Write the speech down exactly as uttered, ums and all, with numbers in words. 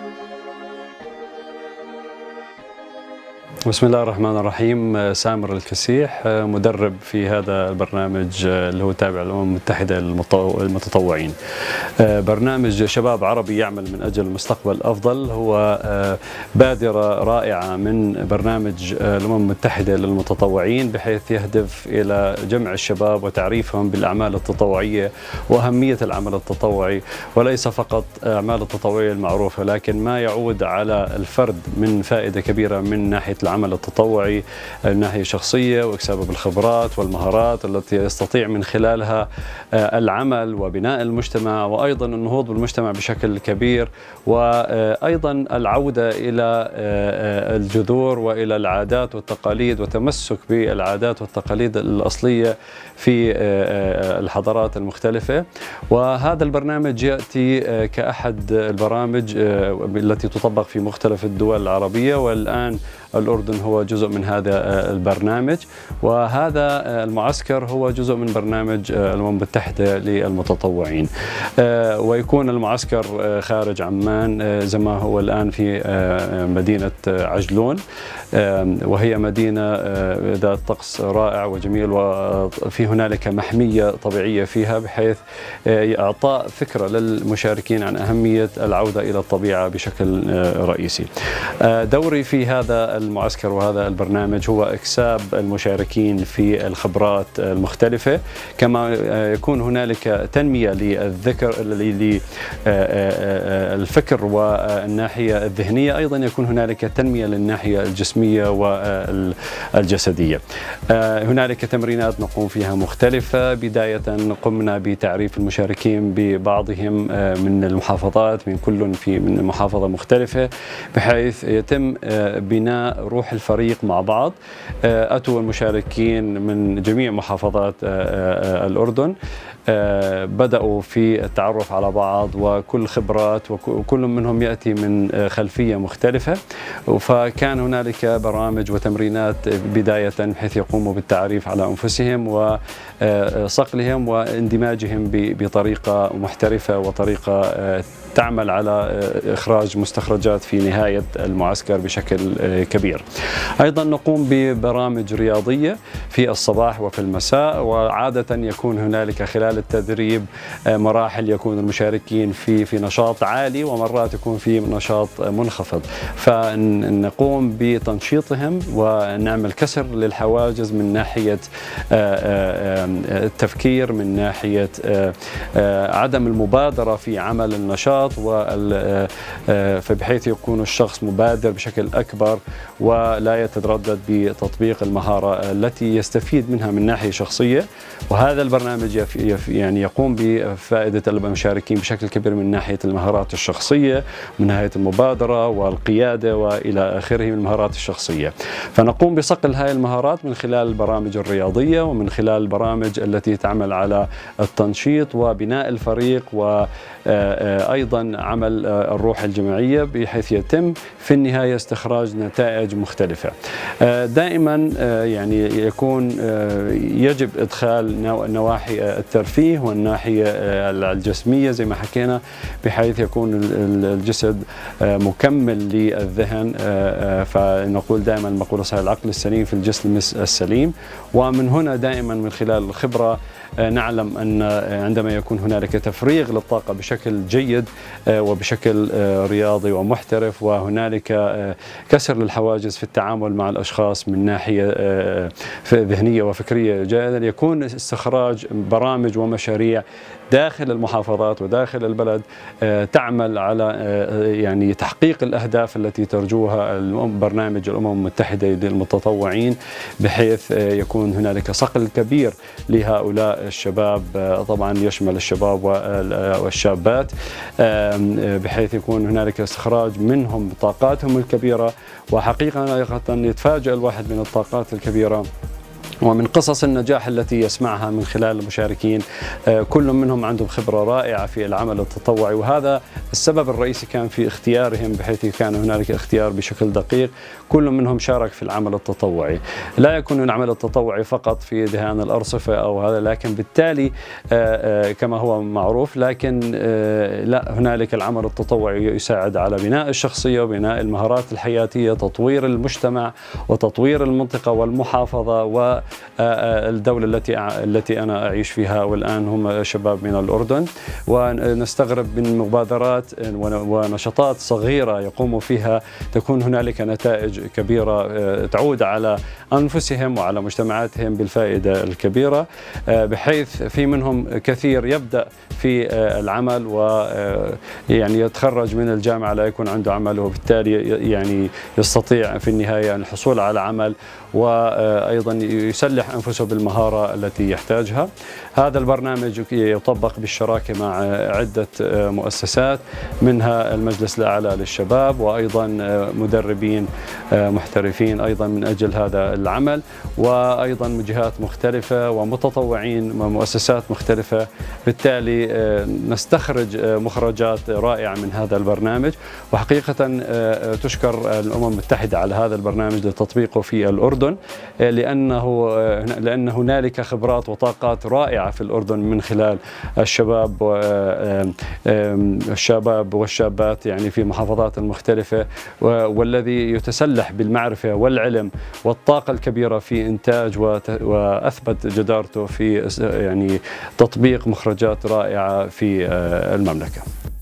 بسم الله الرحمن الرحيم. سامر الكسيح، مدرب في هذا البرنامج اللي هو تابع للأمم المتحدة للمتطوعين. برنامج شباب عربي يعمل من أجل مستقبل أفضل هو بادرة رائعة من برنامج الأمم المتحدة للمتطوعين، بحيث يهدف إلى جمع الشباب وتعريفهم بالأعمال التطوعية وأهمية العمل التطوعي، وليس فقط أعمال التطوعية المعروفة، لكن ما يعود على الفرد من فائدة كبيرة من ناحية العمل التطوعي، الناحية الشخصية واكتساب الخبرات والمهارات التي يستطيع من خلالها العمل وبناء المجتمع، وأيضا النهوض بالمجتمع بشكل كبير، وأيضا العودة إلى الجذور وإلى العادات والتقاليد وتمسك بالعادات والتقاليد الأصلية في الحضارات المختلفة. وهذا البرنامج يأتي كأحد البرامج التي تطبق في مختلف الدول العربية، والآن الأردن هو جزء من هذا البرنامج، وهذا المعسكر هو جزء من برنامج الأمم المتحدة للمتطوعين. ويكون المعسكر خارج عمان زي ما هو الآن في مدينة عجلون، وهي مدينة ذات طقس رائع وجميل، وفي هنالك محمية طبيعية فيها، بحيث إعطاء فكرة للمشاركين عن أهمية العودة إلى الطبيعة بشكل رئيسي. دوري في هذا المعسكر وهذا البرنامج هو إكساب المشاركين في الخبرات المختلفة، كما يكون هنالك تنمية للذكر للفكر والناحية الذهنية، أيضا يكون هنالك تنمية للناحية الجسمية والجسدية. هنالك تمرينات نقوم فيها مختلفة. بداية قمنا بتعريف المشاركين ببعضهم من المحافظات، من كل في من محافظة مختلفة، بحيث يتم بناء روح الفريق مع بعض. أتوا المشاركين من جميع محافظات الأردن، بدأوا في التعرف على بعض وكل خبرات، وكل منهم يأتي من خلفية مختلفة، فكان هنالك برامج وتمرينات بداية بحيث يقوموا بالتعريف على أنفسهم وصقلهم واندماجهم بطريقة محترفة وطريقة تعمل على إخراج مستخرجات في نهاية المعسكر بشكل كبير. أيضا نقوم ببرامج رياضية في الصباح وفي المساء، وعادة يكون هنالك خلال التدريب مراحل يكون المشاركين في في نشاط عالي، ومرات يكون في نشاط منخفض، فنقوم بتنشيطهم ونعمل كسر للحواجز من ناحية التفكير، من ناحية عدم المبادرة في عمل النشاط، فبحيث يكون الشخص مبادر بشكل أكبر ولا يتردد بتطبيق المهارة التي يستفيد منها من ناحية شخصية. وهذا البرنامج يعني يقوم بفائدة المشاركين بشكل كبير من ناحية المهارات الشخصية، من ناحية المبادرة والقيادة وإلى آخره من المهارات الشخصية. فنقوم بصقل هذه المهارات من خلال البرامج الرياضية، ومن خلال البرامج التي تعمل على التنشيط وبناء الفريق، وأيضا عمل الروح الجماعية، بحيث يتم في النهاية استخراج نتائج مختلفة. دائما يعني يكون يجب إدخال نواحي الترفيه والناحية الجسمية زي ما حكينا، بحيث يكون الجسد مكمل للذهن. فنقول دائما المقولة صحيح العقل السليم في الجسم السليم. ومن هنا دائما من خلال الخبرة نعلم أن عندما يكون هنالك تفريغ للطاقة بشكل جيد وبشكل رياضي ومحترف، وهنالك كسر للحواجز في التعامل مع الأشخاص من ناحية ذهنية وفكرية جيدة، يكون استخراج برامج ومشاريع داخل المحافظات وداخل البلد تعمل على يعني تحقيق الأهداف التي ترجوها برنامج الأمم المتحدة للمتطوعين، بحيث يكون هنالك صقل كبير لهؤلاء الشباب، طبعا يشمل الشباب والشابات، بحيث يكون هنالك استخراج منهم طاقاتهم الكبيرة. وحقيقة يتفاجأ الواحد من الطاقات الكبيرة ومن قصص النجاح التي يسمعها من خلال المشاركين كل منهم عندهم خبرة رائعة في العمل التطوعي، وهذا السبب الرئيسي كان في اختيارهم، بحيث كان هنالك اختيار بشكل دقيق. كل منهم شارك في العمل التطوعي، لا يكون العمل التطوعي فقط في دهان الأرصفة أو هذا، لكن بالتالي كما هو معروف، لكن لا، هنالك العمل التطوعي يساعد على بناء الشخصية وبناء المهارات الحياتية، تطوير المجتمع وتطوير المنطقة والمحافظة والدولة التي التي أنا أعيش فيها، والآن هم شباب من الأردن. ونستغرب من مبادرات ونشاطات صغيرة يقوموا فيها تكون هنالك نتائج كبيرة تعود على أنفسهم وعلى مجتمعاتهم بالفائدة الكبيرة، بحيث في منهم كثير يبدأ في العمل ويعني يتخرج من الجامعة لا يكون عنده عمل، وبالتالي يعني يستطيع في النهاية الحصول على عمل وأيضا يسلح أنفسه بالمهارة التي يحتاجها. هذا البرنامج يطبق بالشراكة مع عدة مؤسسات، منها المجلس الأعلى للشباب، وأيضا مدربين محترفين أيضا من أجل هذا العمل، وأيضا من جهات مختلفة ومتطوعين ومؤسسات مختلفة. بالتالي نستخرج مخرجات رائعة من هذا البرنامج، وحقيقة تشكر الأمم المتحدة على هذا البرنامج لتطبيقه في الأردن، لأنه لأن هنالك خبرات وطاقات رائعة في الأردن من خلال الشباب الشباب والشابات يعني في محافظات المختلفة، والذي يتسلح بالمعرفة والعلم والطاقة الكبيرة في إنتاج وأثبت جدارته في يعني تطبيق مخرجات رائعة في المملكة.